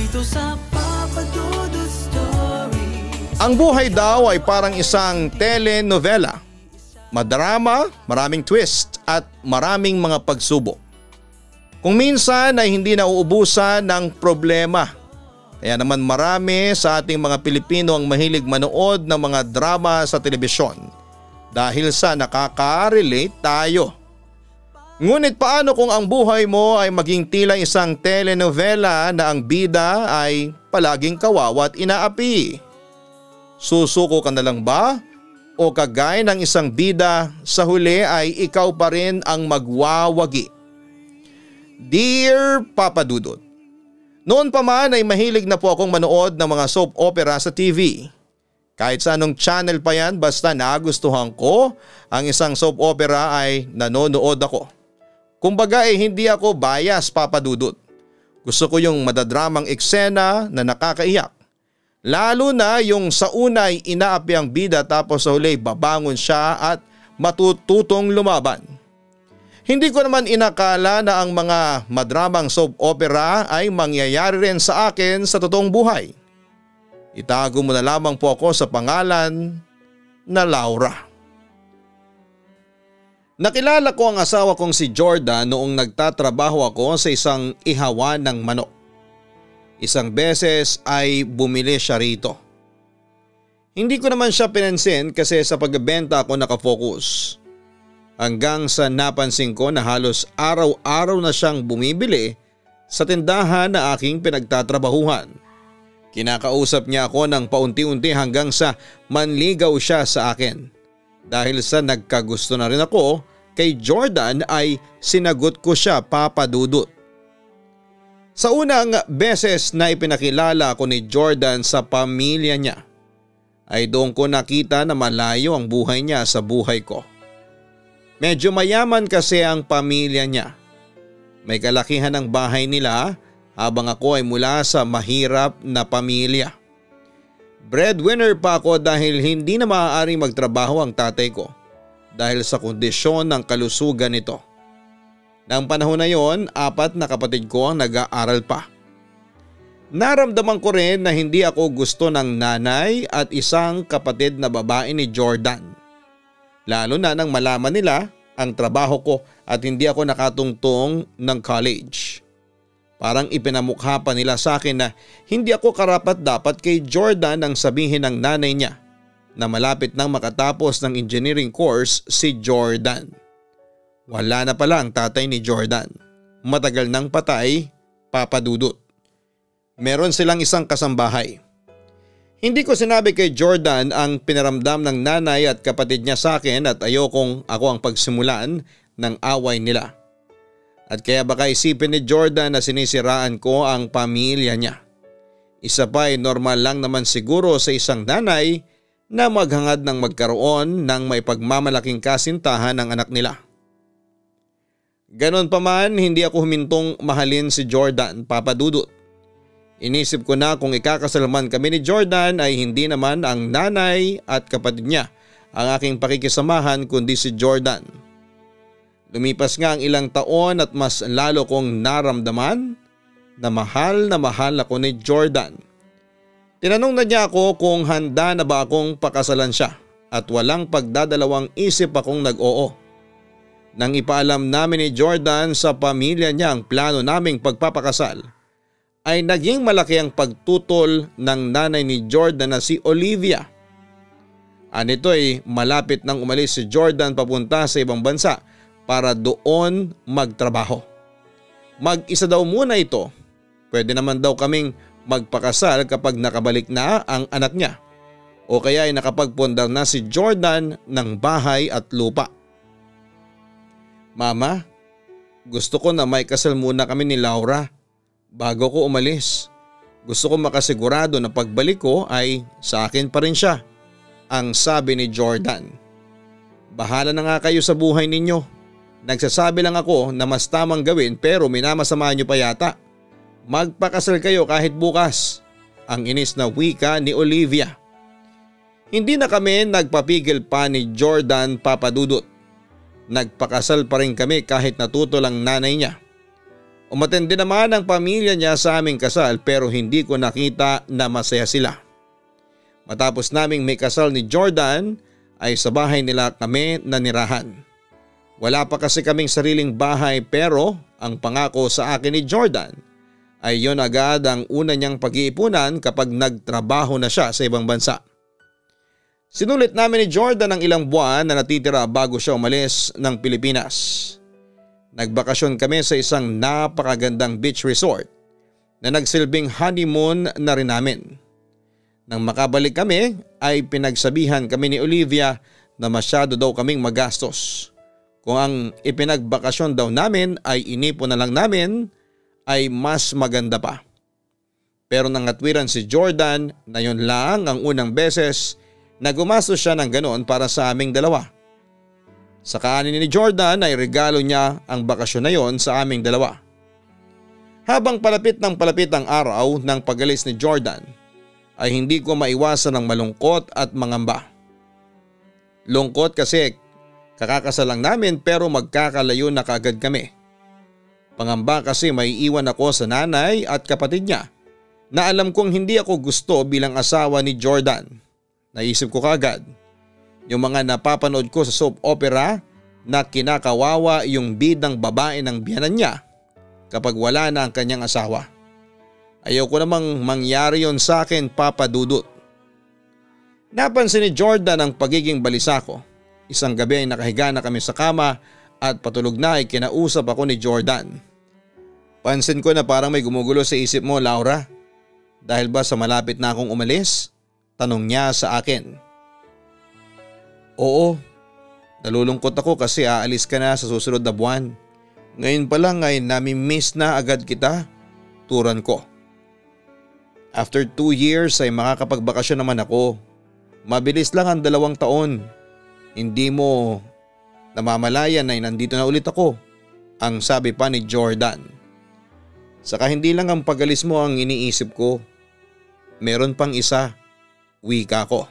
dito sa Papa Dudut Stories. Ang buhay daw ay parang isang telenovela. Madrama, maraming twist at maraming mga pagsubok. Kung minsan ay hindi nauubusan ng problema. Kaya naman marami sa ating mga Pilipino ang mahilig manood ng mga drama sa telebisyon dahil sa nakaka-relate tayo. Ngunit paano kung ang buhay mo ay maging tila isang telenovela na ang bida ay palaging kawawa at inaapi? Susuko ka na lang ba? O kagaya ng isang bida sa huli ay ikaw pa rin ang magwawagi? Dear Papa Dudut, noon pa man ay mahilig na po akong manood ng mga soap opera sa TV. Kahit sa anong channel pa yan, basta nagustuhan ko ang isang soap opera ay nanonood ako. Kumbaga hindi ako bias, Papa Dudut. Gusto ko yung madadramang eksena na nakakaiyak. Lalo na yung sa una ay inaapi ang bida tapos sa huli babangon siya at matututong lumaban. Hindi ko naman inakala na ang mga madramang soap opera ay mangyayari rin sa akin sa totoong buhay. Itago mo na lamang po ako sa pangalan na Laura. Nakilala ko ang asawa kong si Jordan noong nagtatrabaho ako sa isang ihawan ng manok. Isang beses ay bumili siya rito. Hindi ko naman siya pinansin kasi sa pagbebenta ako nakafocus. Hanggang sa napansin ko na halos araw-araw na siyang bumibili sa tindahan na aking pinagtatrabahuhan. Kinakausap niya ako ng paunti-unti hanggang sa manligaw siya sa akin. Dahil sa nagkagusto na rin ako kay Jordan ay sinagot ko siya, Papa Dudut. Sa unang beses na ipinakilala ako ni Jordan sa pamilya niya ay doon ko nakita na malayo ang buhay niya sa buhay ko. Medyo mayaman kasi ang pamilya niya. May kalakihan ng bahay nila habang ako ay mula sa mahirap na pamilya. Breadwinner pa ako dahil hindi na maaaring magtrabaho ang tatay ko dahil sa kondisyon ng kalusugan nito. Nang panahon na yon, 4 na kapatid ko ang nag-aaral pa. Naramdaman ko rin na hindi ako gusto ng nanay at isang kapatid na babae ni Jordan. Lalo na nang malaman nila ang trabaho ko at hindi ako nakatungtong ng college. Parang ipinamukha pa nila sa akin na hindi ako karapat-dapat kay Jordan nang sabihin ng nanay niya na malapit nang makatapos ng engineering course si Jordan. Wala na pala ang tatay ni Jordan. Matagal nang patay, Papa Dudut. Meron silang isang kasambahay. Hindi ko sinabi kay Jordan ang pinaramdam ng nanay at kapatid niya sa akin at ayokong ako ang pagsimulan ng away nila. At kaya baka isipin ni Jordan na sinisiraan ko ang pamilya niya. Isa pa ay normal lang naman siguro sa isang nanay na maghangad ng magkaroon ng may pagmamalaking kasintahan ng anak nila. Ganon pa man, hindi ako humintong mahalin si Jordan, Papa Dudut. Inisip ko na kung ikakasal man kami ni Jordan ay hindi naman ang nanay at kapatid niya ang aking pakikisamahan kundi si Jordan. Lumipas nga ang ilang taon at mas lalo kong naramdaman na mahal ako ni Jordan. Tinanong na niya ako kung handa na ba akong pakasalan siya at walang pagdadalawang isip akong nag-oo. Nang ipaalam namin ni Jordan sa pamilya niya ang plano naming pagpapakasal, ay naging malaki ang pagtutol ng nanay ni Jordan na si Olivia. Anito ay malapit nang umalis si Jordan papunta sa ibang bansa para doon magtrabaho. Mag-isa daw muna ito. Pwede naman daw kaming magpakasal kapag nakabalik na ang anak niya o kaya ay nakapagpundar na si Jordan ng bahay at lupa. Mama, gusto ko na may kasal muna kami ni Laura bago ko umalis. Gusto ko makasigurado na pagbalik ko ay sa akin pa rin siya, ang sabi ni Jordan. Bahala na nga kayo sa buhay ninyo. Nagsasabi lang ako na mas tamang gawin pero minamasama niyo pa yata. Magpakasal kayo kahit bukas, ang inis na wika ni Olivia. Hindi na kami nagpapigil pa ni Jordan, Papa Dudut. Nagpakasal pa rin kami kahit natutol ang nanay niya. Umattend din naman ang pamilya niya sa aming kasal pero hindi ko nakita na masaya sila. Matapos naming may kasal ni Jordan ay sa bahay nila kami nanirahan. Wala pa kasi kaming sariling bahay pero ang pangako sa akin ni Jordan ay yon agad ang una niyang pag-iipunan kapag nagtrabaho na siya sa ibang bansa. Sinulit namin ni Jordan ang ilang buwan na natitira bago siya umalis ng Pilipinas. Nagbakasyon kami sa isang napakagandang beach resort na nagsilbing honeymoon na rin namin. Nang makabalik kami ay pinagsabihan kami ni Olivia na masyado daw kaming magastos. Kung ang ipinagbakasyon daw namin ay inipon na lang namin ay mas maganda pa. Pero nangatwiran si Jordan na yun lang ang unang beses na gumastos siya ng ganoon para sa aming dalawa. Sa kanin ni Jordan ay regalo niya ang bakasyon na yon sa aming dalawa. Habang palapit ang araw ng pag-alis ni Jordan ay hindi ko maiwasan ng malungkot at mangamba. Lungkot kasi kakakasal lang namin pero magkakalayo na kaagad kami. Pangamba kasi may iwan ako sa nanay at kapatid niya na alam kong hindi ako gusto bilang asawa ni Jordan. Naisip ko kaagad yung mga napapanood ko sa soap opera na kinakawawa yung bidang babae ng biyanan niya kapag wala na ang kanyang asawa. Ayaw ko namang mangyari yon sa akin, Papa Dudut. Napansin ni Jordan ang pagiging balisa ko. Isang gabi ay nakahiga na kami sa kama at patulog na ay kinausap ako ni Jordan. Pansin ko na parang may gumugulo sa isip mo, Laura. Dahil ba sa malapit na akong umalis? Tanong niya sa akin. Oo, nalulungkot ako kasi aalis ka na sa susunod na buwan. Ngayon pa lang ay nami-miss na agad kita, turan ko. After 2 years ay makakapagbakasyon naman ako. Mabilis lang ang 2 taon. Hindi mo namamalayan ay nandito na ulit ako, ang sabi pa ni Jordan. Saka hindi lang ang pag-alis mo ang iniisip ko. Meron pang isa, wika ko.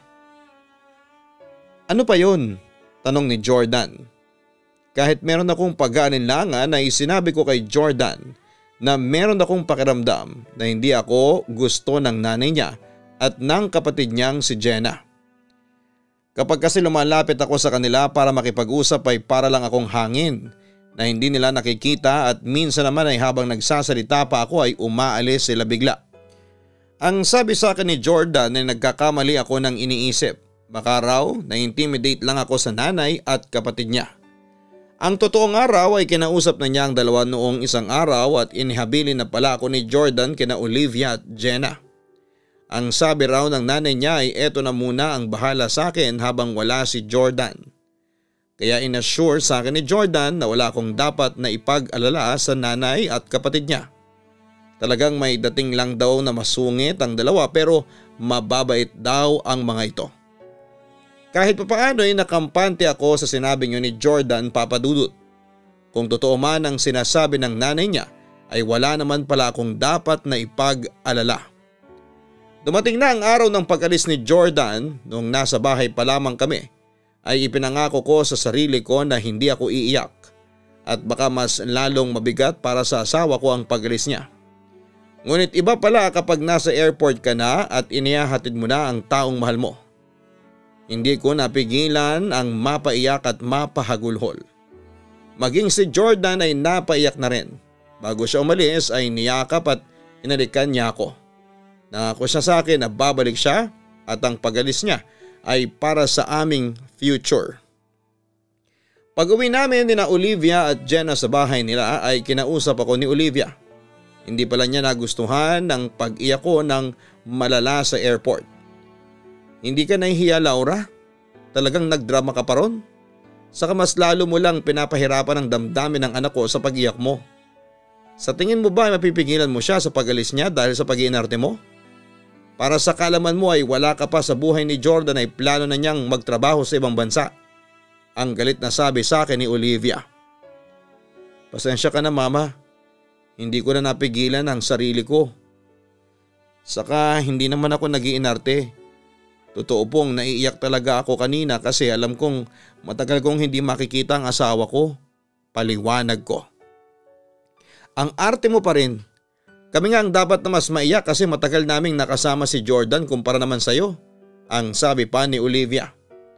Ano pa yun? Tanong ni Jordan. Kahit meron akong pag-aalinlangan ay sinabi ko kay Jordan na meron akong pakiramdam na hindi ako gusto ng nanay niya at ng kapatid niyang si Jenna. Kapag kasi lumalapit ako sa kanila para makipag-usap ay para lang akong hangin na hindi nila nakikita at minsan naman ay habang nagsasalita pa ako ay umaalis sila bigla. Ang sabi sa akin ni Jordan ay nagkakamali ako ng iniisip. Baka raw na-intimidate lang ako sa nanay at kapatid niya. Ang totoong araw ay kinausap na niya ang dalawa noong isang araw at inihabilin na pala ako ni Jordan kina Olivia at Jenna. Ang sabi raw ng nanay niya ay eto na muna ang bahala sa akin habang wala si Jordan. Kaya inassure sa akin ni Jordan na wala akong dapat na ipag-alala sa nanay at kapatid niya. Talagang may dating lang daw na masungit ang dalawa pero mababait daw ang mga ito. Kahit papaano ay nakampante ako sa sinabi niyo ni Jordan, Papa Dudut. Kung totoo man ang sinasabi ng nanay niya ay wala naman pala akong dapat na ipag-alala. Dumating na ang araw ng pag-alis ni Jordan. Noong nasa bahay pa lamang kami ay ipinangako ko sa sarili ko na hindi ako iiyak at baka mas lalong mabigat para sa asawa ko ang pag-alis niya. Ngunit iba pala kapag nasa airport ka na at inihahatid mo na ang taong mahal mo. Hindi ko napigilan ang mapaiyak at mapahagulhol. Maging si Jordan ay napaiyak na rin. Bago siya umalis ay niyakap at inalikan niya ako. Nangako siya sa akin na babalik siya at ang pag-alis niya ay para sa aming future. Pag-uwi namin ni Olivia at Jenna sa bahay nila ay kinausap ako ni Olivia. Hindi pala niya nagustuhan ang pag-iyak ko ng malala sa airport. Hindi ka nahihiya, Laura? Talagang nagdrama ka pa ron? Saka mas lalo mo lang pinapahirapan ang damdamin ng anak ko sa pag-iyak mo. Sa tingin mo ba ay mapipigilan mo siya sa pag-alis niya dahil sa pag-iinarte mo? Para sa kalaman mo ay wala ka pa sa buhay ni Jordan ay plano na niyang magtrabaho sa ibang bansa. Ang galit na sabi sa akin ni Olivia. Pasensya ka na, Mama. Hindi ko na napigilan ang sarili ko. Saka hindi naman ako nag-iinarte. Totoo pong naiiyak talaga ako kanina kasi alam kong matagal kong hindi makikita ang asawa ko. Paliwanag ko. Ang arte mo pa rin. Kami nga ang dapat na mas maiyak kasi matagal naming nakasama si Jordan kumpara naman sa'yo, ang sabi pa ni Olivia.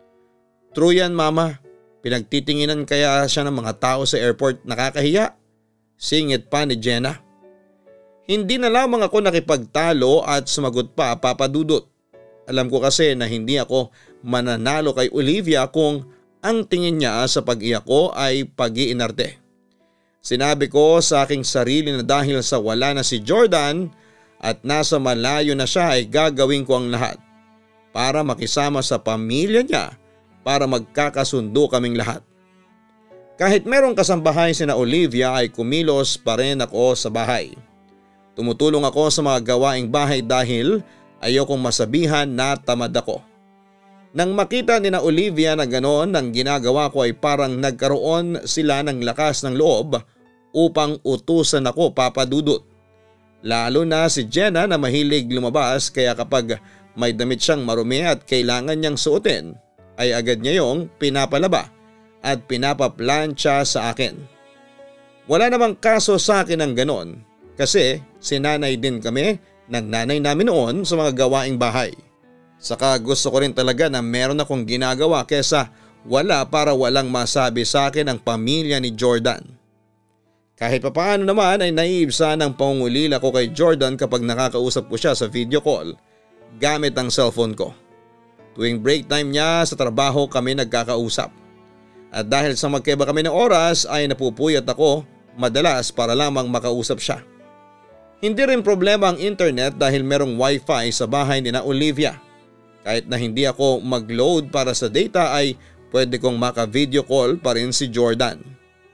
True yan mama, pinagtitinginan kaya siya ng mga tao sa airport, nakakahiya. Singit pa ni Jenna. Hindi na lamang ako nakipagtalo at sumagot pa, Papa Dudut. Alam ko kasi na hindi ako mananalo kay Olivia kung ang tingin niya sa pag-iyak ko ay pag-iinarte. Sinabi ko sa aking sarili na dahil sa wala na si Jordan at nasa malayo na siya ay gagawin ko ang lahat para makisama sa pamilya niya para magkakasundo kaming lahat. Kahit merong kasambahay sina Olivia ay kumilos pa rin ako sa bahay. Tumutulong ako sa mga gawaing bahay dahil ayokong masabihan na tamad ako. Nang makita ni na Olivia na ganoon ang ginagawa ko ay parang nagkaroon sila ng lakas ng loob upang utusan ako, Papa Dudut. Lalo na si Jenna na mahilig lumabas kaya kapag may damit siyang marumi at kailangan niyang suotin ay agad niya yung pinapalaba at pinapaplansya sa akin. Wala namang kaso sa akin ang ganon kasi sinanay din kami ng nanay namin noon sa mga gawaing bahay. Saka gusto ko rin talaga na meron akong ginagawa kesa wala para walang masabi sa akin ang pamilya ni Jordan. Kahit papaano naman ay naiibsa ng pangungulila ko kay Jordan kapag nakakausap ko siya sa video call gamit ang cellphone ko. Tuwing break time niya sa trabaho kami nagkakausap. At dahil sa magkaiba kami ng oras ay napupuyat ako madalas para lamang makausap siya. Hindi rin problema ang internet dahil merong wifi sa bahay ni na Olivia. Kahit na hindi ako mag-load para sa data ay pwede kong maka-video call pa rin si Jordan.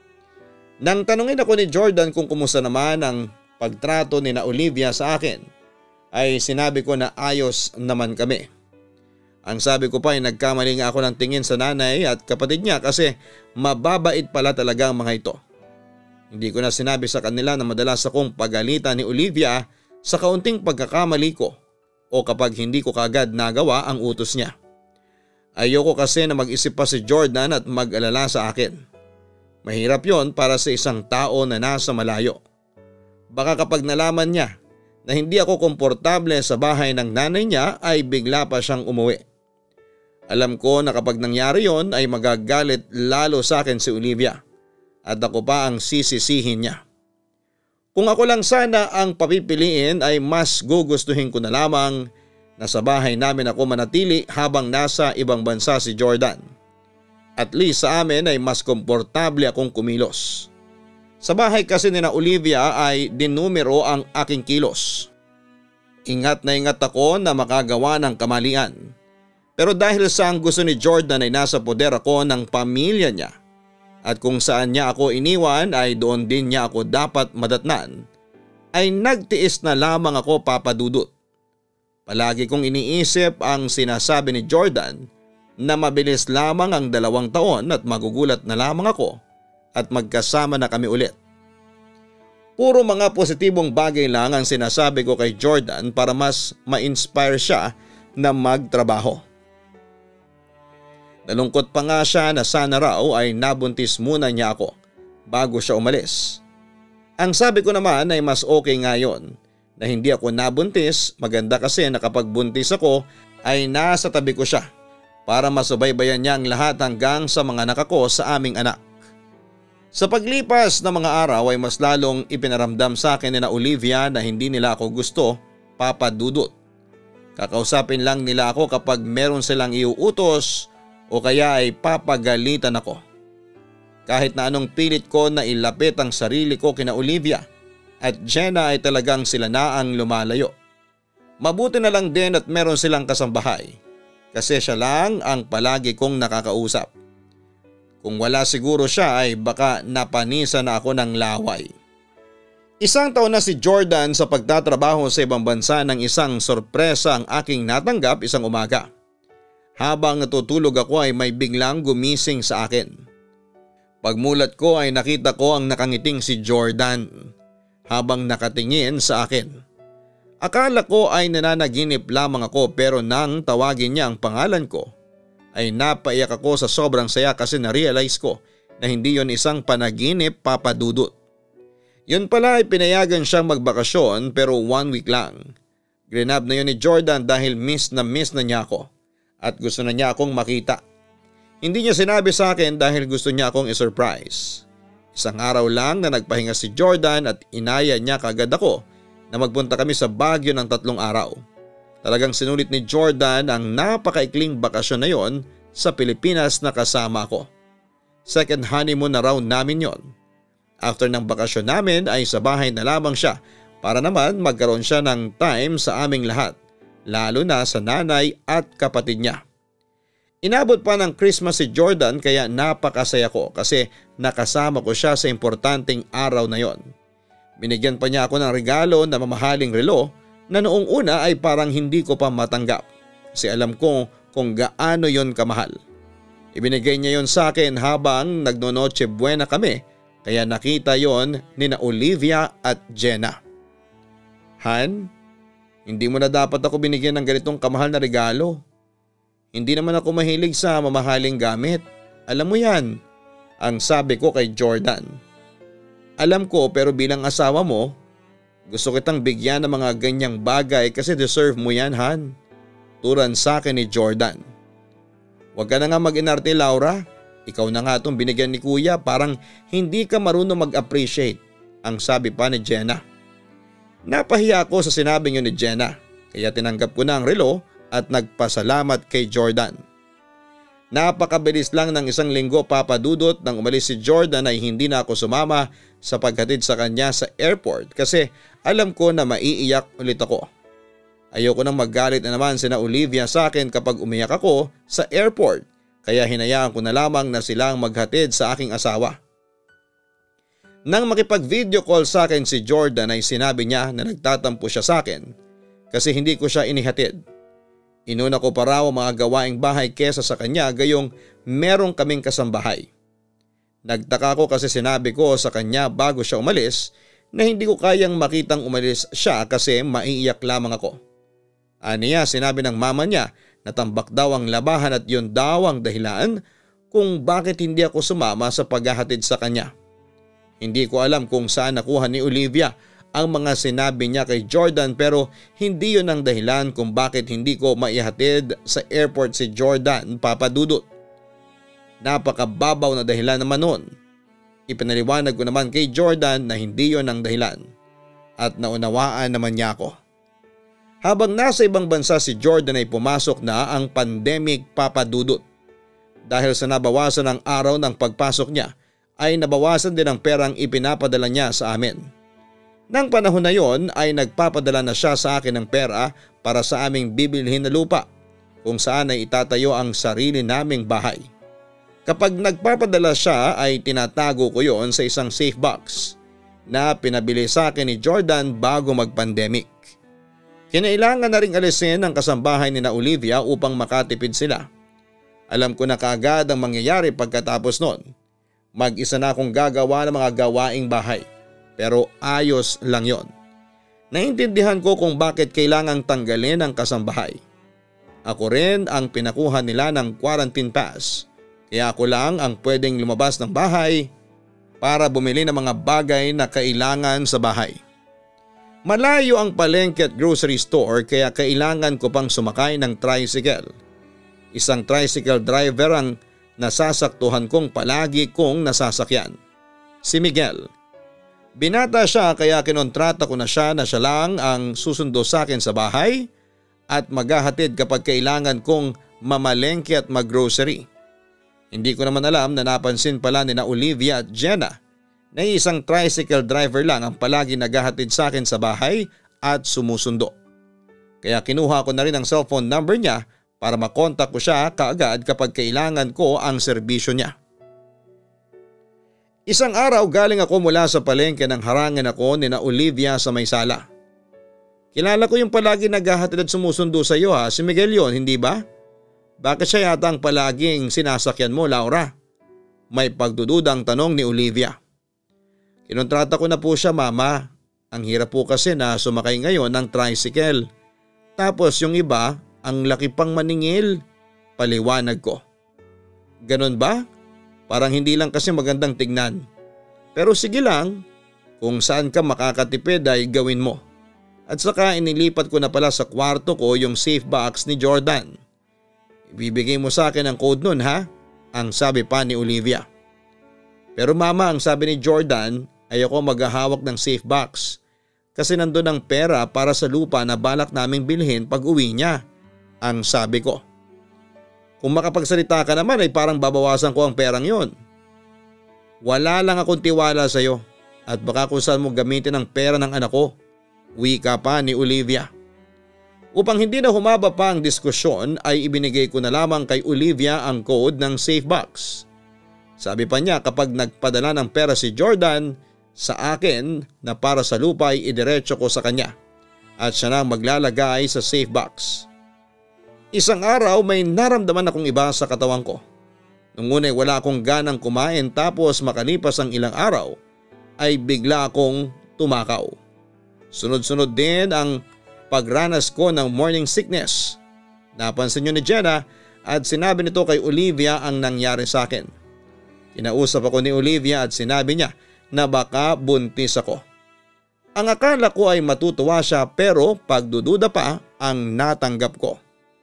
Nang tanungin ako ni Jordan kung kumusta naman ang pagtrato ni na Olivia sa akin, ay sinabi ko na ayos naman kami. Ang sabi ko pa ay nagkamali nga ako ng tingin sa nanay at kapatid niya kasi mababait pala talaga ang mga ito. Hindi ko na sinabi sa kanila na madalas akong pagalitan ni Olivia sa kaunting pagkakamali ko o kapag hindi ko kagad nagawa ang utos niya. Ayoko kasi na mag-isip pa si Jordan at mag-alala sa akin. Mahirap yon para sa isang tao na nasa malayo. Baka kapag nalaman niya na hindi ako komportable sa bahay ng nanay niya ay bigla pa siyang umuwi. Alam ko na kapag nangyari yon ay magagalit lalo sa akin si Olivia at ako pa ang sisisihin niya. Kung ako lang sana ang papipiliin ay mas gugustuhin ko na lamang na sa bahay namin ako manatili habang nasa ibang bansa si Jordan. At least sa amin ay mas komportable akong kumilos. Sa bahay kasi ni na Olivia ay dinumero ang aking kilos. Ingat na ingat ako na makagawa ng kamalian. Pero dahil sa ang gusto ni Jordan ay nasa poder ako ng pamilya niya. At kung saan niya ako iniwan ay doon din niya ako dapat madatnan, ay nagtiis na lamang ako, Papa Dudut. Palagi kong iniisip ang sinasabi ni Jordan na mabilis lamang ang 2 taon at magugulat na lamang ako at magkasama na kami ulit. Puro mga positibong bagay lang ang sinasabi ko kay Jordan para mas ma-inspire siya na magtrabaho. Nalungkot pa nga siya na sana raw ay nabuntis muna niya ako bago siya umalis. Ang sabi ko naman ay mas okay nga yon na hindi ako nabuntis, maganda kasi na kapag buntis ako ay nasa tabi ko siya para masubaybayan niya ang lahat hanggang sa mga anak ko sa aming anak. Sa paglipas ng mga araw ay mas lalong ipinaramdam sa akin ni na Olivia na hindi nila ako gusto, Papa Dudut. Kakausapin lang nila ako kapag meron silang iuutos o kaya ay papagalitan ako. Kahit na anong pilit ko na ilapit ang sarili ko kina Olivia at Jenna ay talagang sila na ang lumalayo. Mabuti na lang din at meron silang kasambahay kasi siya lang ang palagi kong nakakausap. Kung wala siguro siya ay baka napanisa na ako ng laway. 1 taon na si Jordan sa pagtatrabaho sa ibang bansa nang isang sorpresa ang aking natanggap isang umaga. Habang natutulog ako ay may biglang gumising sa akin. Pagmulat ko ay nakita ko ang nakangiting si Jordan habang nakatingin sa akin. Akala ko ay nananaginip lamang ako pero nang tawagin niya ang pangalan ko ay napaiyak ako sa sobrang saya kasi na-realize ko na hindi yon isang panaginip, Papa Dudut. Yun pala ay pinayagan siyang magbakasyon pero 1 week lang. Grinab na yun ni Jordan dahil miss na niya ako at gusto na niya akong makita. Hindi niya sinabi sa akin dahil gusto niya akong i-surprise. Isang araw lang na nagpahinga si Jordan at inaya niya kagad ako na magpunta kami sa Baguio ng 3 araw. Talagang sinulit ni Jordan ang napakaikling bakasyon na yon sa Pilipinas na kasama ko. Second honeymoon na raw namin yon. After ng bakasyon namin ay sa bahay na lamang siya para naman magkaroon siya ng time sa aming lahat, lalo na sa nanay at kapatid niya. Inabot pa ng Christmas si Jordan kaya napakasaya ko kasi nakasama ko siya sa importanteng araw na yon. Binigyan pa niya ako ng regalo na mamahaling relo na noong una ay parang hindi ko pa matanggap kasi alam ko kung gaano yon kamahal. Ibinigay niya yon sa akin habang nagnonoche buena kami kaya nakita yon ni na Olivia at Jenna. Han, hindi mo na dapat ako binigyan ng ganitong kamahal na regalo. Hindi naman ako mahilig sa mamahaling gamit. Alam mo yan, ang sabi ko kay Jordan. Alam ko pero bilang asawa mo, gusto kitang bigyan ng mga ganyang bagay kasi deserve mo yan, Han. Turan sa akin ni Jordan. Huwag ka na nga mag-inarte, Laura. Ikaw na nga itong binigyan ni Kuya, parang hindi ka marunong mag-appreciate, ang sabi pa ni Jenna. Napahiya ako sa sinabing yun ni Jenna, kaya tinanggap ko na ang relo at nagpasalamat kay Jordan. Napakabilis lang ng 1 linggo, Papa Dudut, nang umalis si Jordan ay hindi na ako sumama sa paghatid sa kanya sa airport kasi alam ko na maiiyak ulit ako. Ayoko nang magalit na naman sina Olivia sa akin kapag umiyak ako sa airport kaya hinayaan ko na lamang na silang maghatid sa aking asawa. Nang makipag-video call sa akin si Jordan ay sinabi niya na nagtatampo siya sa akin kasi hindi ko siya inihatid. Inuna ko pa raw ang mga gawaing bahay kesa sa kanya gayong merong kaming kasambahay. Nagtaka ko kasi sinabi ko sa kanya bago siya umalis na hindi ko kayang makitang umalis siya kasi maiiyak lamang ako. Aniya sinabi ng mama niya na tambak daw ang labahan at yun daw ang dahilan kung bakit hindi ako sumama sa paghahatid sa kanya. Hindi ko alam kung saan nakuha ni Olivia ang mga sinabi niya kay Jordan pero hindi yun ang dahilan kung bakit hindi ko maihatid sa airport si Jordan, Papa Dudut. Napakababaw na dahilan naman nun. Ipinaliwanag ko naman kay Jordan na hindi yun ang dahilan at naunawaan naman niya ako. Habang nasa ibang bansa si Jordan ay pumasok na ang pandemic, Papa Dudut. Dahil sa nabawasan ng araw ng pagpasok niya ay nabawasan din ang perang ipinapadala niya sa amin. Nang panahon na yon ay nagpapadala na siya sa akin ng pera para sa aming bibilhin na lupa kung saan ay itatayo ang sarili naming bahay. Kapag nagpapadala siya ay tinatago ko yon sa isang safe box na pinabili sa akin ni Jordan bago mag-pandemic. Kinailangan na ring alisin ang kasambahay ni na Olivia upang makatipid sila. Alam ko na kaagad ang mangyayari pagkatapos nun. Mag-isa na akong gagawa ng mga gawaing bahay. Pero ayos lang yon. Naintindihan ko kung bakit kailangang tanggalin ang kasambahay. Ako rin ang pinakuha nila ng quarantine pass. Kaya ako lang ang pwedeng lumabas ng bahay para bumili ng mga bagay na kailangan sa bahay. Malayo ang palengke at grocery store kaya kailangan ko pang sumakay ng tricycle. Isang tricycle driver ang nasasaktuhan kong palagi kong nasasakyan. Si Miguel. Binata siya kaya kinontrata ko na siya lang ang susundo sa akin sa bahay at maghahatid kapag kailangan kong mamalengke at maggrocery. Hindi ko naman alam na napansin pala ni na Olivia at Jenna na isang tricycle driver lang ang palagi naghahatid sa akin sa bahay at sumusundo. Kaya kinuha ko na rin ang cellphone number niya para makontak ko siya kaagad kapag kailangan ko ang serbisyo niya. Isang araw galing ako mula sa palengke nang harangan ako ni na Olivia sa may sala. Kilala ko yung palagi naghahatid at sumusundo sa iyo ha, si Miguel yon, hindi ba? Bakit siya yata ang palaging sinasakyan mo, Laura? May pagdududang tanong ni Olivia. Kinontrata ko na po siya, Mama. Ang hirap po kasi na sumakay ngayon ng tricycle. Tapos yung iba, ang laki pang maningil. Paliwanag ko. Ganon ba? Parang hindi lang kasi magandang tignan. Pero sige lang, Kung saan ka makakatipid ay gawin mo. At saka inilipat ko na pala sa kwarto ko yung safe box ni Jordan. Ibibigay mo sa akin ang code nun ha? Ang sabi pa ni Olivia. Pero mama, ang sabi ni Jordan ay ako maghahawak ng safe box. Kasi nandun ang pera para sa lupa na balak naming bilhin pag uwi niya. Ang sabi ko. Kung makapagsalita ka naman ay parang babawasan ko ang perang yon. Wala lang akong tiwala sa iyo at baka kung saan mo gamitin ang pera ng anak ko. Wika pa ni Olivia. Upang hindi na humaba pa ang diskusyon ay ibinigay ko na lamang kay Olivia ang code ng safe box. Sabi pa niya kapag nagpadala ng pera si Jordan sa akin na para sa lupa ay idiretso ko sa kanya at siya na maglalagay sa safe box. Isang araw may naramdaman akong iba sa katawan ko. Nung una'y wala akong ganang kumain tapos makalipas ang ilang araw ay bigla akong tumakaw. Sunod-sunod din ang pagranas ko ng morning sickness. Napansin niyo ni Jenna at sinabi nito kay Olivia ang nangyari sa akin. Kinausap ako ni Olivia at sinabi niya na baka buntis ako. Ang akala ko ay matutuwa siya pero pagdududa pa ang natanggap ko.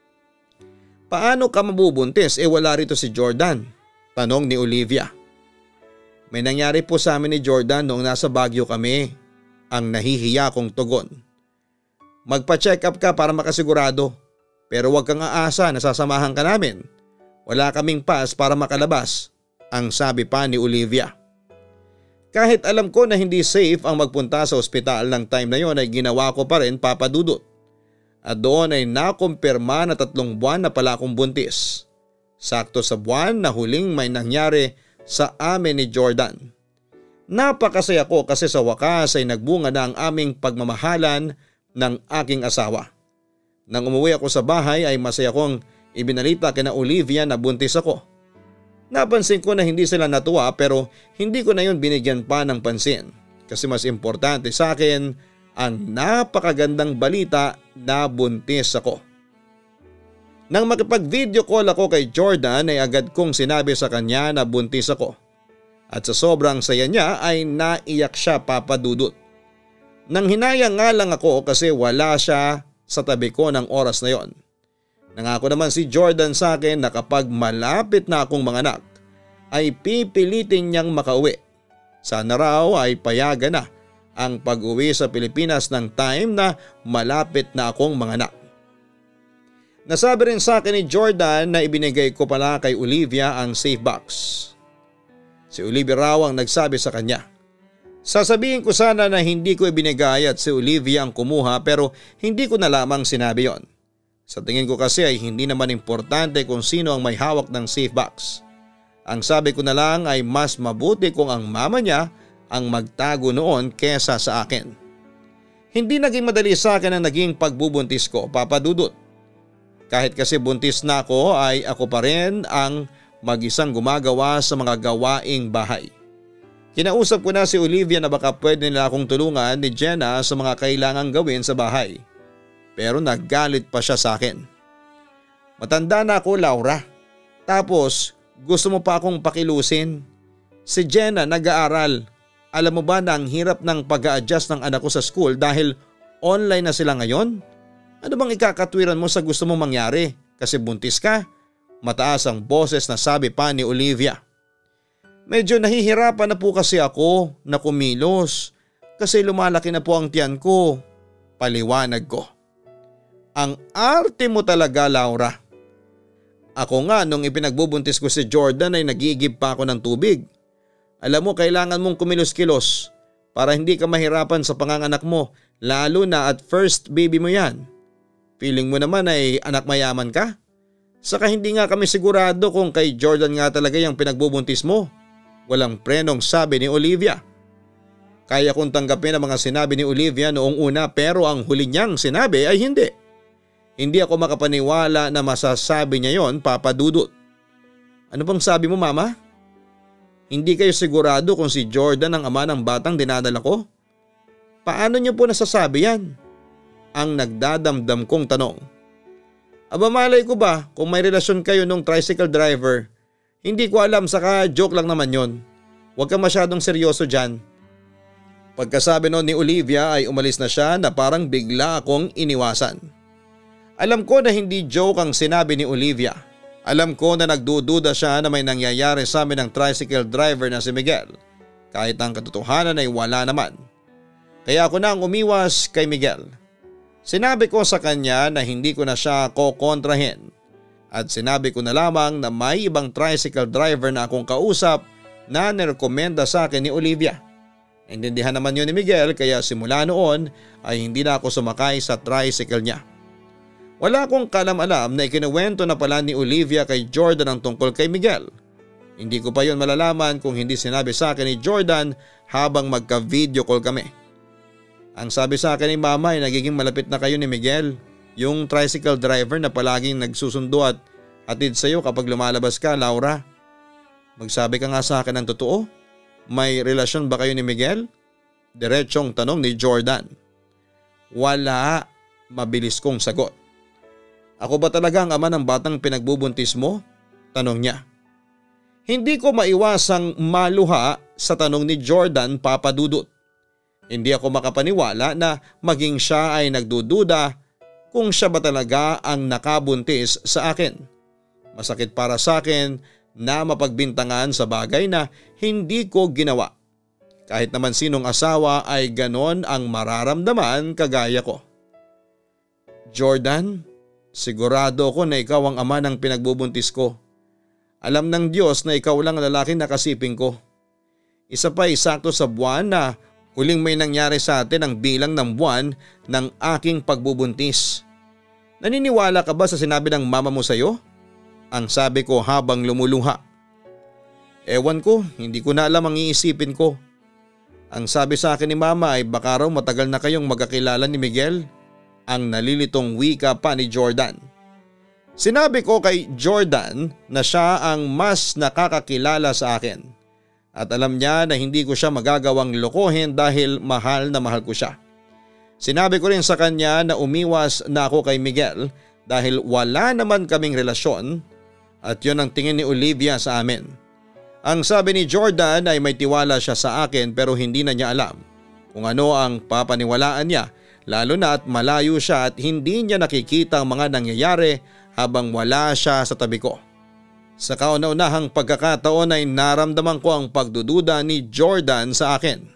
Paano ka mabubuntis wala rito si Jordan? Tanong ni Olivia. May nangyari po sa amin ni Jordan noong nasa Baguio kami. Ang nahihiya kong tugon. Magpa-check up ka para makasigurado. Pero huwag kang aasa na sasamahan ka namin. Wala kaming pass para makalabas. Ang sabi pa ni Olivia. Kahit alam ko na hindi safe ang magpunta sa ospital ng time na yon ay ginawa ko pa rin papadudot. At doon ay nakumpirma na 3 buwan na pala akong buntis. Sakto sa buwan na huling may nangyari sa amin ni Jordan. Napakasaya ko kasi sa wakas ay nagbunga na ang aming pagmamahalan ng aking asawa. Nang umuwi ako sa bahay ay masaya kong ibinalita kina Olivia na buntis ako. Napansin ko na hindi sila natuwa pero hindi ko na yun binigyan pa ng pansin. Kasi mas importante sa akin ang napakagandang balita na buntis ako. Nang makipag-video call ako kay Jordan ay agad kong sinabi sa kanya na buntis ako. At sa sobrang saya niya ay naiyak siya papadudot. Nang hinayang nga lang ako kasi wala siya sa tabi ko ng oras na yon. Nangako naman si Jordan sa akin na kapag malapit na akong manganak ay pipilitin niyang makauwi. Sana raw ay payagan na ang pag-uwi sa Pilipinas ng time na malapit na akong manganak. Nasabi rin sa akin ni Jordan na ibinigay ko pala kay Olivia ang safe box. Si Olivia raw ang nagsabi sa kanya. Sasabihin ko sana na hindi ko ibinigay at si Olivia ang kumuha pero hindi ko na lamang sinabi yon. Sa tingin ko kasi ay hindi naman importante kung sino ang may hawak ng safe box. Ang sabi ko na lang ay mas mabuti kung ang mama niya ang magtago noon kesa sa akin. Hindi naging madali sa akin ang naging pagbubuntis ko, Papa Dudut. Kahit kasi buntis na ako ay ako pa rin ang mag-isang gumagawa sa mga gawaing bahay. Kinausap ko na si Olivia na baka pwede nila akong tulungan ni Jenna sa mga kailangang gawin sa bahay. Pero naggalit pa siya sa akin. Matanda na ako, Laura. Tapos gusto mo pa akong pakilusin. Si Jenna nag-aaral. Alam mo ba na ang hirap ng pag-a-adjust ng anak ko sa school dahil online na sila ngayon? Ano bang ikakatwiran mo sa gusto mong mangyari? Kasi buntis ka? Mataas ang boses na sabi pa ni Olivia. Medyo nahihirapan na po kasi ako na kumilos kasi lumalaki na po ang tiyan ko. Paliwanag ko. Ang arte mo talaga, Laura. Ako nga nung ipinagbubuntis ko si Jordan ay nagigib pa ako ng tubig. Alam mo kailangan mong kumilos-kilos para hindi ka mahirapan sa panganganak mo lalo na at first baby mo yan. Feeling mo naman ay anak mayaman ka? Saka hindi nga kami sigurado kung kay Jordan nga talaga yung pinagbubuntis mo. Walang prenong sabi ni Olivia. Kaya kong tanggapin ang mga sinabi ni Olivia noong una pero ang huli niyang sinabi ay hindi. Hindi ako makapaniwala na masasabi niya yon, Papa Dudut. Ano bang sabi mo, Mama? Hindi kayo sigurado kung si Jordan ang ama ng batang dinadala ko? Paano niyo po nasasabi yan? Ang nagdadamdam kong tanong. Aba malay ko ba kung may relasyon kayo nung tricycle driver? Hindi ko alam saka joke lang naman yon. Huwag ka masyadong seryoso dyan. Pagkasabi noon ni Olivia ay umalis na siya na parang bigla akong iniwasan. Alam ko na hindi joke ang sinabi ni Olivia. Alam ko na nagdududa siya na may nangyayari sa amin ng tricycle driver na si Miguel, kahit ang katotohanan ay wala naman. Kaya ako na ang umiwas kay Miguel. Sinabi ko sa kanya na hindi ko na siya kokontrahin at sinabi ko na lamang na may ibang tricycle driver na akong kausap na nirekomenda sa akin ni Olivia. Naintindihan naman yun ni Miguel kaya simula noon ay hindi na ako sumakay sa tricycle niya. Wala akong kalam-alam na ikinuwento na pala ni Olivia kay Jordan ang tungkol kay Miguel. Hindi ko pa yun malalaman kung hindi sinabi sa akin ni Jordan habang magka-video call kami. Ang sabi sa akin ni Mama ay nagiging malapit na kayo ni Miguel, yung tricycle driver na palaging nagsusundo at hatid sa iyo kapag lumalabas ka, Laura. Magsabi ka nga sa akin ng totoo. May relasyon ba kayo ni Miguel? Diretsong tanong ni Jordan. Wala, mabilis kong sagot. Ako ba talaga ang ama ng batang pinagbubuntis mo? Tanong niya. Hindi ko maiwasang maluha sa tanong ni Jordan, Papa Dudut. Hindi ako makapaniwala na maging siya ay nagdududa kung siya ba talaga ang nakabuntis sa akin. Masakit para sa akin na mapagbintangan sa bagay na hindi ko ginawa. Kahit naman sinong asawa ay ganon ang mararamdaman kagaya ko. Jordan, sigurado ko na ikaw ang ama ng pinagbubuntis ko. Alam ng Diyos na ikaw lang ang lalaki na kasiping ko. Isa pa sakto sa buwan na huling may nangyari sa atin ang bilang ng buwan ng aking pagbubuntis. Naniniwala ka ba sa sinabi ng mama mo sa'yo? Ang sabi ko habang lumuluha. Ewan ko, hindi ko na alam ang iisipin ko. Ang sabi sa akin ni Mama ay baka raw matagal na kayong magkakilala ni Miguel. Ang nalilitong wika pa ni Jordan. Sinabi ko kay Jordan na siya ang mas nakakakilala sa akin. At alam niya na hindi ko siya magagawang lokohin dahil mahal na mahal ko siya. Sinabi ko rin sa kanya na umiwas na ako kay Miguel dahil wala naman kaming relasyon at yun ang tingin ni Olivia sa amin. Ang sabi ni Jordan ay may tiwala siya sa akin pero hindi na niya alam kung ano ang papaniwalaan niya lalo na at malayo siya at hindi niya nakikita ang mga nangyayari habang wala siya sa tabi ko. Sa kauna-unahang pagkakataon ay naramdaman ko ang pagdududa ni Jordan sa akin.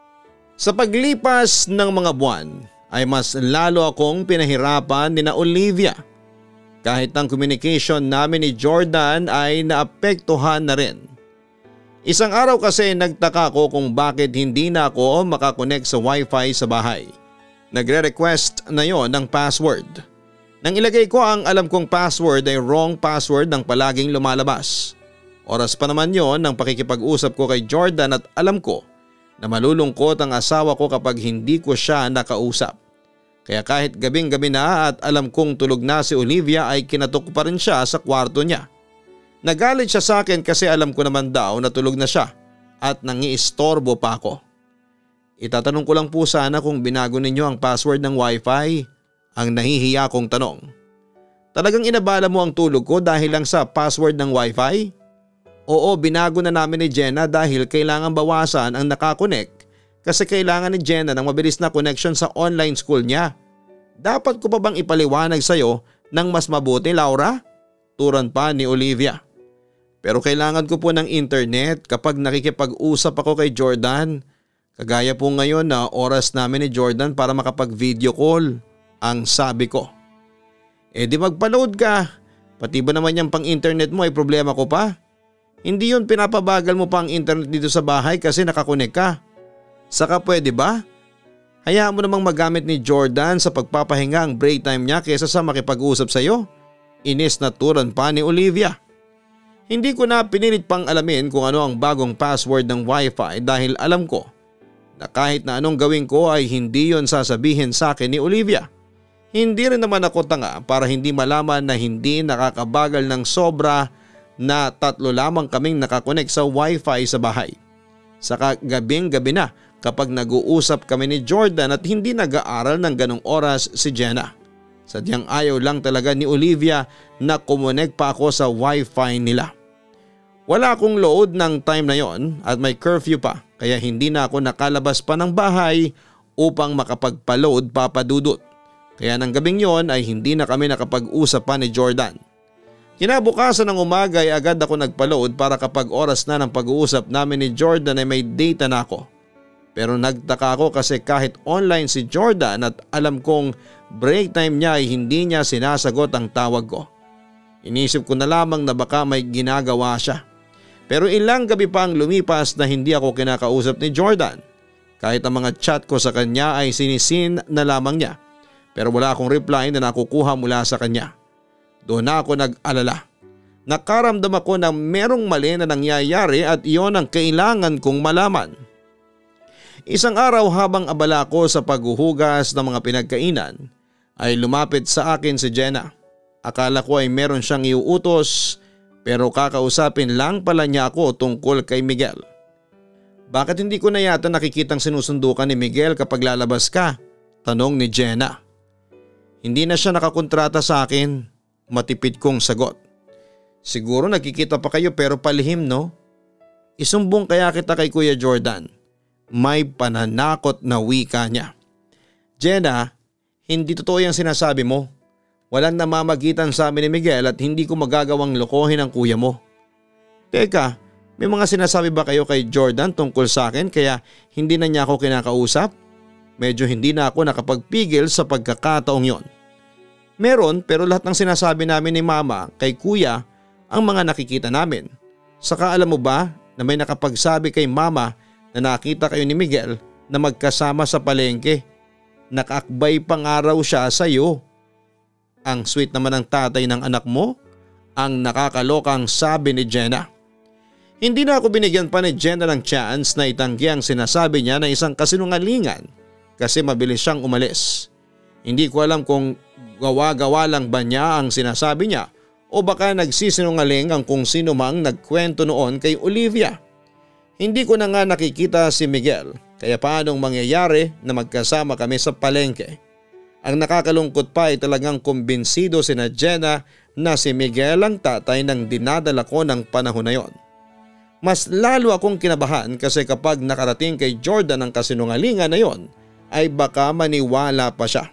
Sa paglipas ng mga buwan ay mas lalo akong pinahirapan ni na Olivia. Kahit ang communication namin ni Jordan ay naapektuhan na rin. Isang araw kasi nagtaka ko kung bakit hindi na ako makakonect sa wifi sa bahay. Nagre-request na yon ng password. Nang ilagay ko ang alam kong password ay wrong password ng palaging lumalabas. Oras pa naman yon ng pakikipag-usap ko kay Jordan at alam ko na malulungkot ang asawa ko kapag hindi ko siya nakausap. Kaya kahit gabing-gabi na at alam kong tulog na si Olivia ay kinatok pa rin siya sa kwarto niya. Nagalit siya sa akin kasi alam ko naman daw na tulog na siya at nangiistorbo pa ako. Itatanong ko lang po sana kung binago ninyo ang password ng wifi. Ang nahihiya kong tanong. Talagang inabala mo ang tulog ko dahil lang sa password ng wifi? Oo, binago na namin ni Jenna dahil kailangan bawasan ang nakakonect kasi kailangan ni Jenna ng mabilis na connection sa online school niya. Dapat ko pa bang ipaliwanag sa'yo ng mas mabuti, Laura? Turan pa ni Olivia. Pero kailangan ko po ng internet kapag nakikipag-usap ako kay Jordan. Kagaya po ngayon na oras namin ni Jordan para makapag-video call. Ang sabi ko. Di magpa-load ka. Pati ba naman yung pang-internet mo ay problema ko pa? Hindi yun pinapabagal mo pa ang internet dito sa bahay kasi nakakonek ka. Saka pwede ba? Hayaan mo namang magamit ni Jordan sa pagpapahinga ang break time niya kaysa sa makipag-usap sa iyo. Inis na turan pa ni Olivia. Hindi ko na pinilit pang alamin kung ano ang bagong password ng wifi dahil alam ko na kahit na anong gawin ko ay hindi yon sasabihin sa akin ni Olivia. Hindi rin naman ako tanga para hindi malaman na hindi nakakabagal ng sobra na 3 lamang kaming nakakonek sa wifi sa bahay. Saka gabing-gabi na kapag nag-uusap kami ni Jordan at hindi nag-aaral ng ganong oras si Jenna. Sadyang ayaw lang talaga ni Olivia na kumonek pa ako sa wifi nila. Wala akong load ng time na yon at may curfew pa kaya hindi na ako nakalabas pa ng bahay upang makapagpa-load papadudot. Kaya ng gabing yon ay hindi na kami nakapag-usap pa ni Jordan. Kinabukasan ng umaga ay agad ako nagpa-load para kapag oras na ng pag-uusap namin ni Jordan ay may data na ako. Pero nagtaka ako kasi kahit online si Jordan at alam kong break time niya ay hindi niya sinasagot ang tawag ko. Inisip ko na lamang na baka may ginagawa siya. Pero ilang gabi pa ang lumipas na hindi ako kinakausap ni Jordan. Kahit ang mga chat ko sa kanya ay sinisin na lamang niya. Pero wala akong reply na nakukuha mula sa kanya. Doon na ako nag-alala. Nakaramdam ako na merong mali na nangyayari at iyon ang kailangan kong malaman. Isang araw habang abala ko sa paghuhugas ng mga pinagkainan ay lumapit sa akin si Jenna. Akala ko ay meron siyang iuutos pero kakausapin lang pala niya ako tungkol kay Miguel. Bakit hindi ko na yata nakikitang sinusundukan ni Miguel kapag lalabas ka? Tanong ni Jenna. Hindi na siya nakakontrata sa akin. Matipid kong sagot. Siguro nagkikita pa kayo pero palihim no? Isumbong kaya kita kay Kuya Jordan. May pananakot na wika niya. Jenna, hindi totoo yung sinasabi mo. Walang namamagitan sa amin ni Miguel at hindi ko magagawang lokohin ang kuya mo. Teka, may mga sinasabi ba kayo kay Jordan tungkol sa akin kaya hindi na niya ako kinakausap? Medyo hindi na ako nakapagpigil sa pagkakataong yon. Meron pero lahat ng sinasabi namin ni Mama kay Kuya ang mga nakikita namin. Saka alam mo ba na may nakapagsabi kay Mama na nakita kayo ni Miguel na magkasama sa palengke. Nakaakbay pang araw siya sa iyo. Ang sweet naman ng tatay ng anak mo, ang nakakalokang sabi ni Jenna. Hindi na ako binigyan pa ni Jenna ng chance na itanggi ang sinasabi niya na isang kasinungalingan kasi mabilis siyang umalis. Hindi ko alam kung gawa-gawa lang ba niya ang sinasabi niya o baka nagsisinungaling ang kung sino mang nagkwento noon kay Olivia. Hindi ko na nga nakikita si Miguel kaya paanong mangyayari na magkasama kami sa palengke. Ang nakakalungkot pa ay talagang kumbinsido sina Jenna na si Miguel ang tatay ng dinadala ko ng panahon na yon. Mas lalo akong kinabahan kasi kapag nakarating kay Jordan ang kasinungalingan na yon ay baka maniwala pa siya.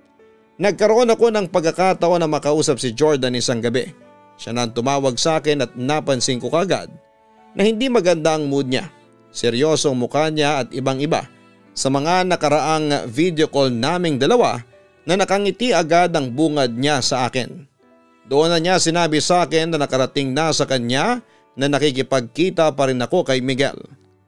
Nagkaroon ako ng pagkakataon na makausap si Jordan isang gabi. Siya na tumawag sa akin at napansin ko kagad na hindi maganda ang mood niya. Seryosong mukha niya at ibang iba sa mga nakaraang video call naming dalawa na nakangiti agad ang bungad niya sa akin. Doon na niya sinabi sa akin na nakarating na sa kanya na nakikipagkita pa rin ako kay Miguel.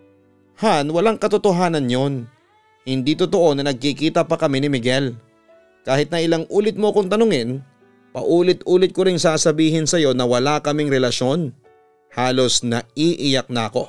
Han, walang katotohanan yon. Hindi totoo na nagkikita pa kami ni Miguel. Kahit na ilang ulit mo kong tanungin, paulit-ulit ko ring sasabihin sa iyo na wala kaming relasyon. Halos naiiyak na ako.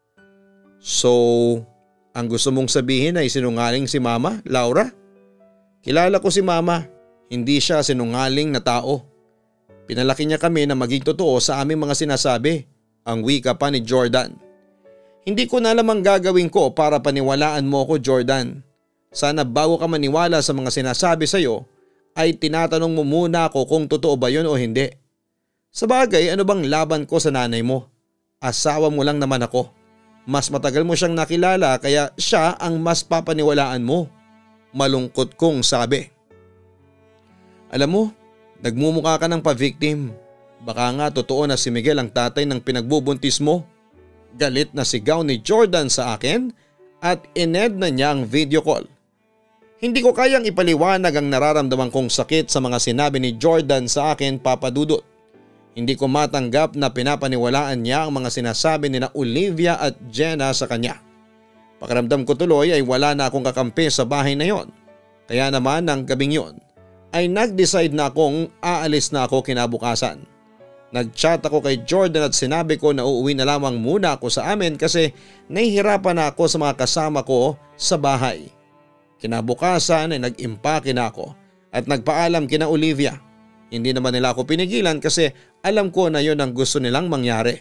So, ang gusto mong sabihin ay sinungaling si Mama, Laura? Kilala ko si Mama, hindi siya sinungaling na tao. Pinalaki niya kami na maging totoo sa aming mga sinasabi, ang wika pa ni Jordan. Hindi ko na alam ang gagawin ko para paniwalaan mo ko, Jordan. Sana bago ka maniwala sa mga sinasabi sa iyo, ay tinatanong mo muna ako kung totoo ba yun o hindi. Sabagay, ano bang laban ko sa nanay mo? Asawa mo lang naman ako. Mas matagal mo siyang nakilala kaya siya ang mas papaniwalaan mo. Malungkot kong sabi. Alam mo, nagmumukha ka ng pa-victim. Baka nga totoo na si Miguel ang tatay ng pinagbubuntis mo. Galit na sigaw ni Jordan sa akin at ined na niya ang video call. Hindi ko kayang ipaliwanag ang nararamdaman kong sakit sa mga sinabi ni Jordan sa akin, Papa Dudut. Hindi ko matanggap na pinapaniwalaan niya ang mga sinasabi ni na Olivia at Jenna sa kanya. Pakiramdam ko tuloy ay wala na akong kakampi sa bahay na yon. Kaya naman ng gabing yon ay nag-decide na akong aalis na ako kinabukasan. Nag-chat ako kay Jordan at sinabi ko na uuwi na lamang muna ako sa amin kasi nahihirapan na ako sa mga kasama ko sa bahay. Kinabukasan ay nag-impake na ako at nagpaalam kina Olivia. Hindi naman nila ako pinigilan kasi alam ko na yon ang gusto nilang mangyari.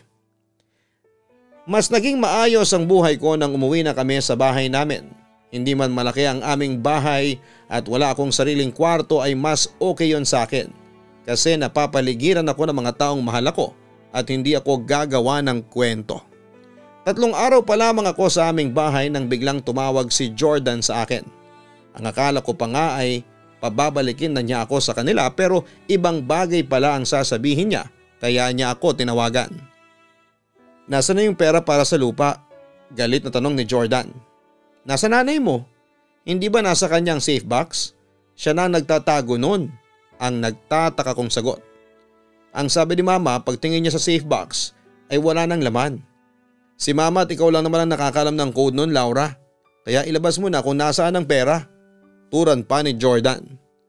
Mas naging maayos ang buhay ko nang umuwi na kami sa bahay namin. Hindi man malaki ang aming bahay at wala akong sariling kwarto ay mas okay yon sa akin. Kasi napapaligiran ako ng mga taong mahal ako at hindi ako gagawa ng kwento. 3 araw pa lamang ako sa aming bahay nang biglang tumawag si Jordan sa akin. Ang akala ko pa nga ay pababalikin na niya ako sa kanila pero ibang bagay pala ang sasabihin niya kaya niya ako tinawagan. Nasaan na yung pera para sa lupa? Galit na tanong ni Jordan. Nasa nanay mo? Hindi ba nasa kanyang safe box? Siya na nagtatago nun. Ang nagtataka kong sagot. Ang sabi ni mama pagtingin niya sa safe box ay wala nang laman. Si mama at ikaw lang naman ang nakakalam ng code nun, Laura. Kaya ilabas mo na kung nasaan ang pera. Turan pa ni Jordan.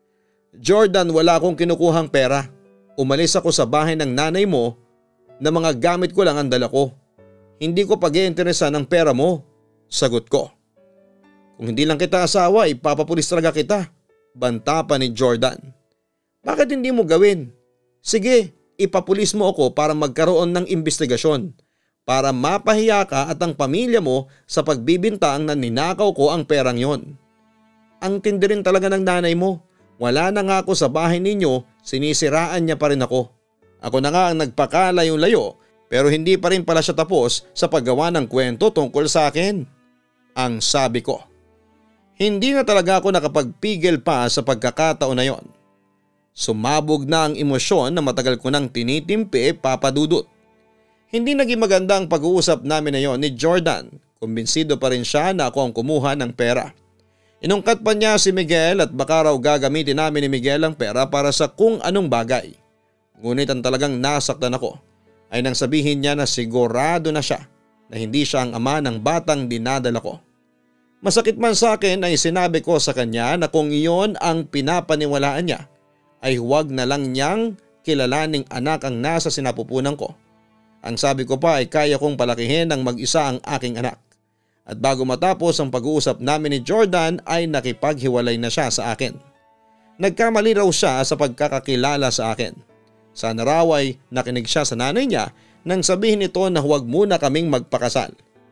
Jordan, wala akong kinukuhang pera. Umalis ako sa bahay ng nanay mo na mga gamit ko lang ang dala ko. Hindi ko pag-iinteresan ng pera mo. Sagot ko. Kung hindi lang kita asawa, ipapapulis talaga kita. Banta pa ni Jordan. Bakit hindi mo gawin? Sige, ipapulis mo ako para magkaroon ng investigasyon. Para mapahiya ka at ang pamilya mo sa pagbibintang na ninakaw ko ang perang yon. Ang tindi rin talaga ng nanay mo. Wala na nga ako sa bahay ninyo, sinisiraan niya pa rin ako. Ako na nga ang nagpakalayo-layo pero hindi pa rin pala siya tapos sa paggawa ng kwento tungkol sa akin. Ang sabi ko. Hindi na talaga ako nakapagpigil pa sa pagkakataon na yon. Sumabog na ang emosyon na matagal ko nang tinitimpi, Papa Dudut. Hindi naging maganda ang pag-uusap namin na yon ni Jordan. Kumbinsido pa rin siya na ako ang kumuha ng pera. Inungkat pa niya si Miguel at baka raw gagamitin namin ni Miguel ang pera para sa kung anong bagay. Ngunit ang talagang nasaktan ako ay nang sabihin niya na sigurado na siya na hindi siya ang ama ng batang dinadala ko. Masakit man sa akin ay sinabi ko sa kanya na kung iyon ang pinapaniwalaan niya ay huwag na lang niyang kilalaning anak ang nasa sinapupunan ko. Ang sabi ko pa ay kaya kong palakihin ng mag-isa ang aking anak. At bago matapos ang pag-uusap namin ni Jordan ay nakipaghiwalay na siya sa akin. Nagkamali raw siya sa pagkakakilala sa akin. Sana raw ay nakinig siya sa nanay niya nang sabihin ito na huwag muna kaming magpakasal.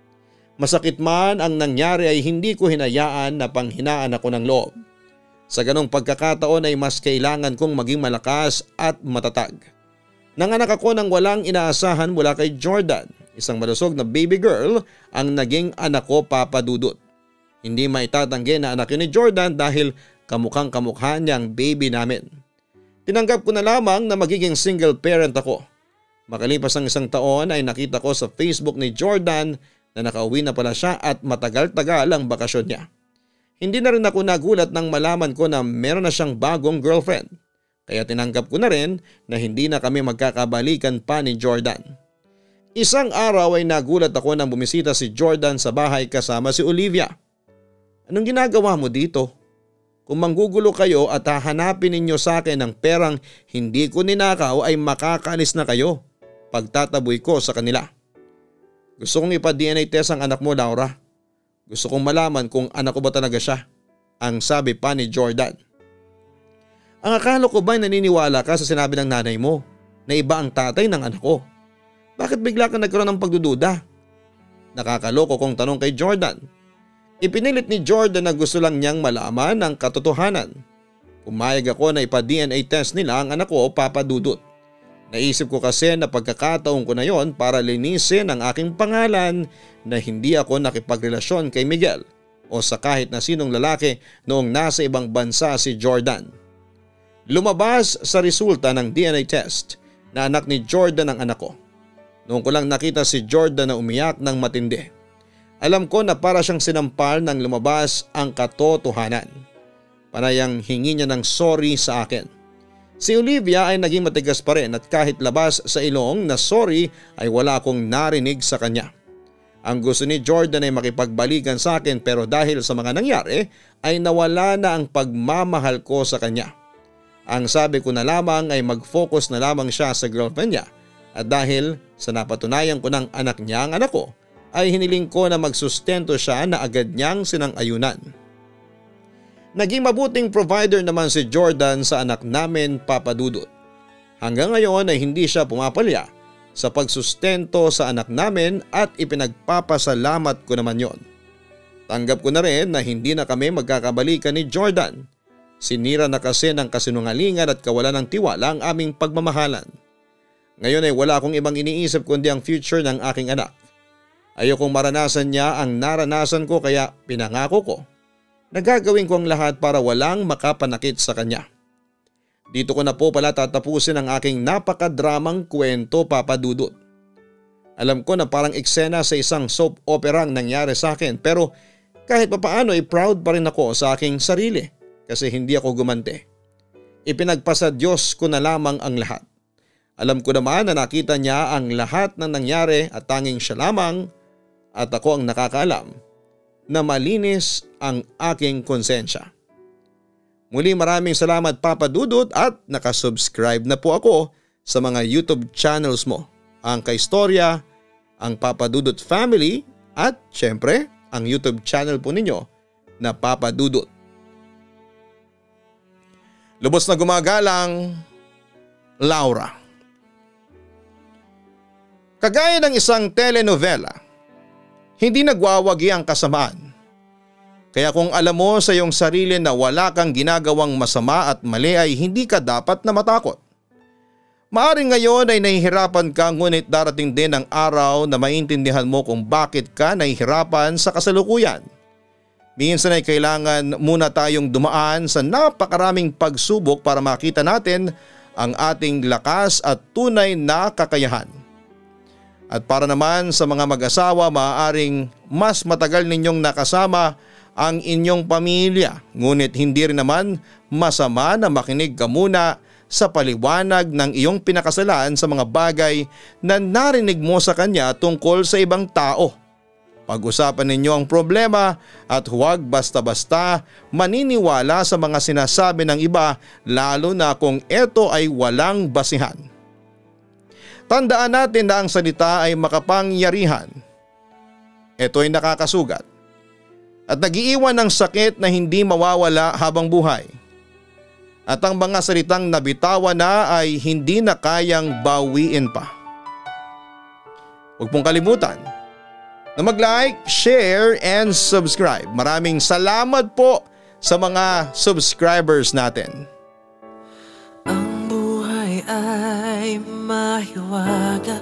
Masakit man ang nangyari ay hindi ko hinayaan na panghinaan ako ng loob. Sa ganong pagkakataon ay mas kailangan kong maging malakas at matatag. Nanganak ako ng walang inaasahan mula kay Jordan. Isang malusog na baby girl ang naging anak ko, Papa Dudut. Hindi maitatanggi na anak yun ni Jordan dahil kamukhang kamukha niyang baby namin. Tinanggap ko na lamang na magiging single parent ako. Makalipas ang 1 taon ay nakita ko sa Facebook ni Jordan na nakauwi na pala siya at matagal-tagal ang bakasyon niya. Hindi na rin ako nagulat nang malaman ko na meron na siyang bagong girlfriend. Kaya tinanggap ko na rin na hindi na kami magkakabalikan pa ni Jordan. Isang araw ay nagulat ako nang bumisita si Jordan sa bahay kasama si Olivia. Anong ginagawa mo dito? Kung manggugulo kayo at hahanapin ninyo sa akin ng perang hindi ko ninakaw ay makakaalis na kayo. Pagtataboy ko sa kanila. Gusto kong ipa-DNA test ang anak mo, Laura. Gusto kong malaman kung anak ko ba talaga siya. Ang sabi pa ni Jordan. Ang akala ko ba'y naniniwala ka sa sinabi ng nanay mo na iba ang tatay ng anak ko? Bakit bigla ka nagkaroon ng pagdududa? Nakakaloko kong tanong kay Jordan. Ipinilit ni Jordan na gusto lang niyang malaman ang katotohanan. Pumayag ako na ipa-DNA test nila ang anak ko, Papa Dudut. Naisip ko kasi na pagkakataon ko na yon para linisin ang aking pangalan na hindi ako nakipagrelasyon kay Miguel o sa kahit na sinong lalaki noong nasa ibang bansa si Jordan. Lumabas sa resulta ng DNA test na anak ni Jordan ang anak ko. Noong ko lang nakita si Jordan na umiyak ng matindi. Alam ko na para siyang sinampal nang lumabas ang katotohanan. Panayang hingi niya ng sorry sa akin. Si Olivia ay naging matigas pa rin at kahit labas sa ilong na sorry ay wala akong narinig sa kanya. Ang gusto ni Jordan ay makipagbalikan sa akin pero dahil sa mga nangyari ay nawala na ang pagmamahal ko sa kanya. Ang sabi ko na lamang ay mag-focus na lamang siya sa girlfriend niya at dahil sa napatunayan ko ng anak niya ang anak ko ay hiniling ko na magsustento siya na agad niyang sinang-ayunan. Naging mabuting provider naman si Jordan sa anak namin, Papa Dudut. Hanggang ngayon ay hindi siya pumapalya sa pagsustento sa anak namin at ipinagpapasalamat ko naman yon. Tanggap ko na rin na hindi na kami magkakabalikan ni Jordan. Sinira na kasi ng kasinungalingan at kawalan ng tiwala ang aming pagmamahalan. Ngayon ay wala akong ibang iniisip kundi ang future ng aking anak. Ayokong maranasan niya ang naranasan ko kaya pinangako ko na gagawin ko ang lahat para walang makapanakit sa kanya. Dito ko na po pala tatapusin ang aking napakadramang kwento, Papa Dudut. Alam ko na parang eksena sa isang soap opera ang nangyari sa akin pero kahit papaano ay proud pa rin ako sa aking sarili kasi hindi ako gumante. Ipinagpasa Diyos ko na lamang ang lahat. Alam ko naman na nakita niya ang lahat ng nangyari at tanging siya lamang at ako ang nakakaalam na malinis ang aking konsensya. Muli maraming salamat, Papa Dudut, at nakasubscribe na po ako sa mga YouTube channels mo. Ang Kaistorya, ang Papa Dudut Family at syempre ang YouTube channel po ninyo na Papa Dudut. Lubos na gumagalang, Laura. Kagaya ng isang telenovela, hindi nagwawagi ang kasamaan. Kaya kung alam mo sa iyong sarili na wala kang ginagawang masama at mali ay hindi ka dapat na matakot. Maaring ngayon ay nahihirapan ka ngunit darating din ang araw na maintindihan mo kung bakit ka nahihirapan sa kasalukuyan. Minsan ay kailangan muna tayong dumaan sa napakaraming pagsubok para makita natin ang ating lakas at tunay na kakayahan. At para naman sa mga mag-asawa, maaaring mas matagal ninyong nakasama ang inyong pamilya ngunit hindi rin naman masama na makinig ka muna sa paliwanag ng iyong pinakasalan sa mga bagay na narinig mo sa kanya tungkol sa ibang tao. Pag-usapan ninyo ang problema at huwag basta-basta maniniwala sa mga sinasabi ng iba lalo na kung ito ay walang basihan. Tandaan natin na ang salita ay makapangyarihan. Ito ay nakakasugat at nag-iiwan ng sakit na hindi mawawala habang buhay. At ang mga salitang nabitawan na ay hindi na kayang bawiin pa. Huwag pong kalimutan na mag-like, share and subscribe. Maraming salamat po sa mga subscribers natin. Ang buhay ay mahiwaga,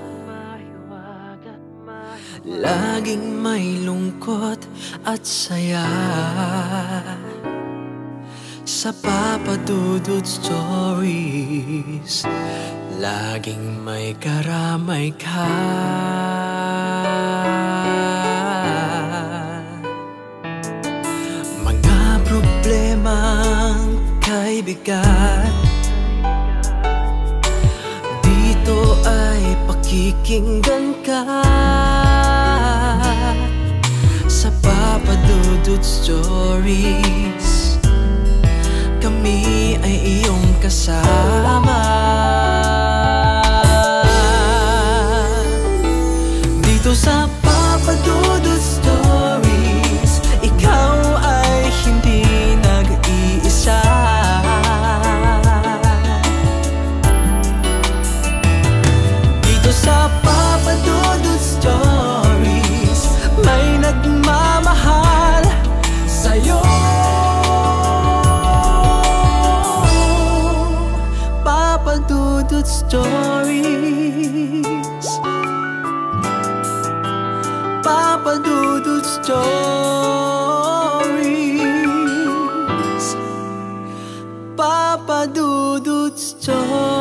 laging may lungkot at saya. Sa Papa Dudut Stories, laging may karamay ka. Mga problemang kay bigat, dito ay pakikinggan ka. Sa Papa Dudut Stories, kami ay iyong kasama. Dito sa Papa Dudut Stories, ikaw ay hindi nag-iisa. Dito sa Papa Dudut Stories, may nagmamahal sa'yo. Papa Dudut Stories, Papa Dudut Stories, Papa Dudut Stories.